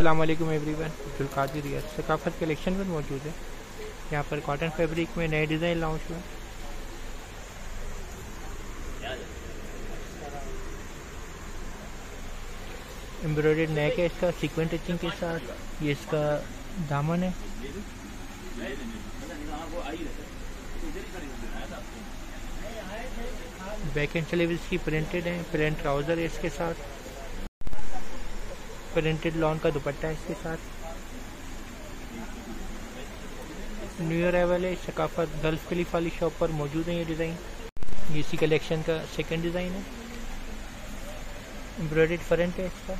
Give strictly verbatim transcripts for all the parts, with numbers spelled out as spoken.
अस्सलाम वालेकुम एवरीवन, जुल्कादी रियाद सकाफत कलेक्शन में मौजूद है। यहाँ पर कॉटन फैब्रिक में नए डिज़ाइन लॉन्च हुए। एम्ब्रॉयडर्ड नेक है इसका सीक्वेंट टचिंग के साथ। ये इसका दामन है। बैक एंड स्लीव्स की प्रिंटेड है। प्रिंट ट्राउज़र है इसके साथ। प्रिंटेड लॉन का दुपट्टा है इसके साथ। न्यू अराइवल है। सकाफत गल्फ खलीफा वाली शॉप पर मौजूद है ये डिज़ाइन। ये इसी कलेक्शन का सेकंड डिज़ाइन है। एम्ब्रॉयडर्ड फ्रंट है इसका।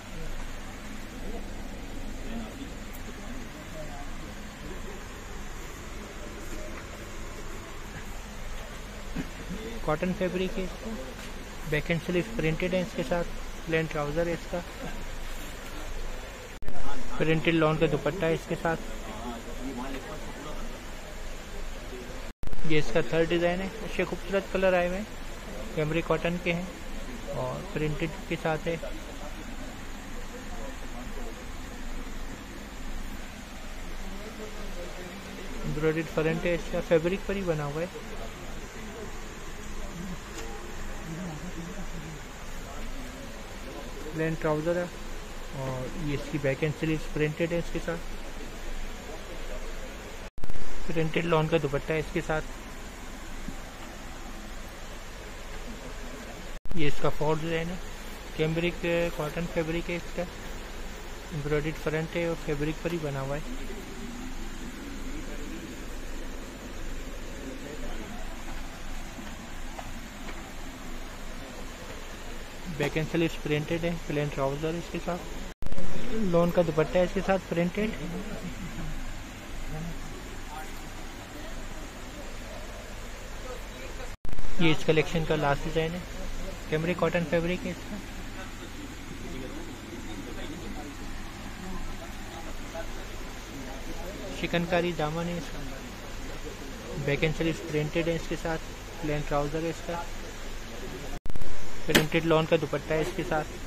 कॉटन फैब्रिक है इसका। बैक एंड स्लीव प्रिंटेड है इसके साथ। प्लेन ट्राउज़र है इसका। प्रिंटेड लॉन का दुपट्टा है इसके साथ। ये इसका थर्ड डिज़ाइन है। अच्छे खूबसूरत कलर आए हुए हैं। कैमरी कॉटन के हैं और प्रिंटेड के साथ है। एम्ब्रॉयडर्ड फ्रंट है इसका। फैब्रिक पर ही बना हुआ है। प्लेन ट्राउज़र है और ये इसकी बैक एंड स्लीव्स प्रिंटेड है इसके साथ। प्रिंटेड लॉन का दुपट्टा है इसके साथ। ये इसका फोर्थ डिज़ाइन है। कैम्ब्रिक कॉटन फैब्रिक है इसका। एम्ब्रॉयडर्ड फ्रंट है और फैब्रिक पर ही बना हुआ है। बैक एंड स्लीव्स प्रिंटेड है। प्लेन ट्राउज़र इसके साथ। लॉन का दुपट्टा है इसके साथ प्रिंटेड। ये इस कलेक्शन का लास्ट डिज़ाइन है। कैमरी कॉटन फैब्रिक है इसका। चिकनकारी दामन है इसका। बैक एंड स्लीव्स प्रिंटेड है इसके साथ। प्लेन ट्राउज़र है इसका। प्रिंटेड लॉन का दुपट्टा है इसके साथ।